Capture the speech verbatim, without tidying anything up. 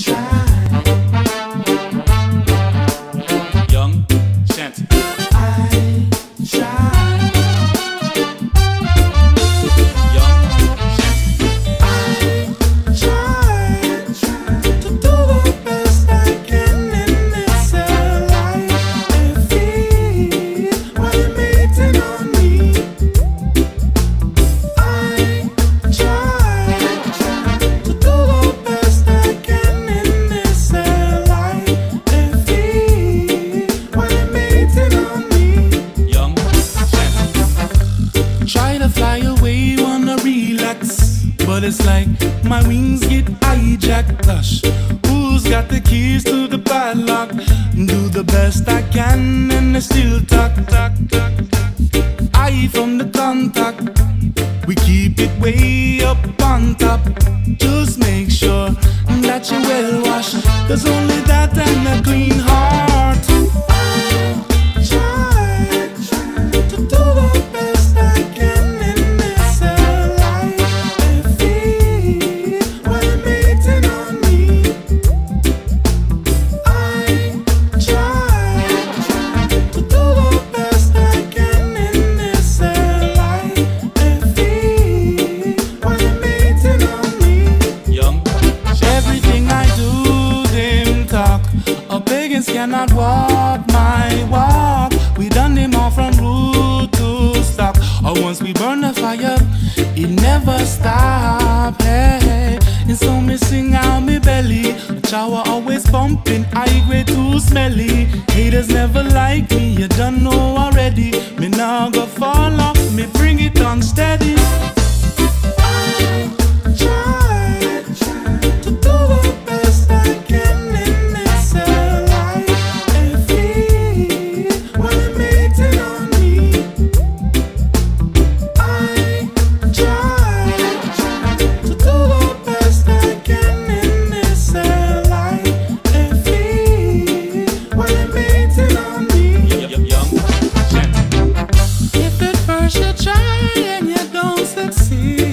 Young Shanty. I try. Young Shanty. I try to do the best I can in this life and feel what it makes on me. I try to do the best I can in this life and feel what it makes on me. Young Shanty. Try to fly away, wanna relax, but it's like my wings get hijacked. Gosh, who's got the keys to the padlock? Do the best I can and I still talk, talk, talk. I from the contact, we keep it way up on top. Just make sure that you're well washed, cause only that and a clean heart. I try to do the best I can in this life and feel what it makes on me. I try to do the best I can in this life and feel what it makes on me. Young Everything I do, them talk. Our pagans cannot walk my walk. We done them all from root to stock. Or once we burn the fire, it never stop. Hey, hey. And so me sing out me belly. The shower always pumping, I grade too smelly. Haters never like me, you don't know already. Me now go fall off, me bring it on steady. I try to do the best I can in this life and feel what it makes on me. I try to do the best I can in this life and feel what it makes on me. Young Shanty. If at first you try and you don't succeed,